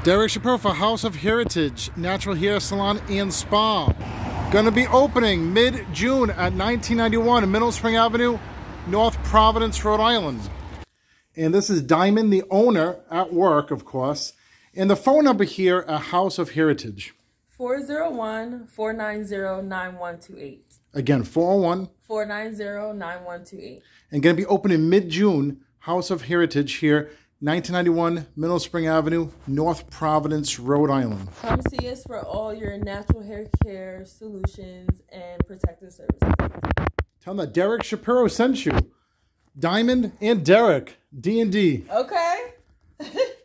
Derek Shapiro for House of Hairitage, Natural Hair Salon and Spa. Gonna be opening mid-June at 1991 Middle Spring Avenue, North Providence, Rhode Island. And this is Diamond, the owner, at work, of course. And the phone number here at House of Hairitage. 401-490-9128. Again, 401-490-9128. And gonna be opening mid-June, House of Hairitage here, 1991 Middle Spring Avenue, North Providence, Rhode Island. Come see us for all your natural hair care solutions and protective services. Tell them that Derek Shapiro sent you. Diamond and Derek, D&D. Okay.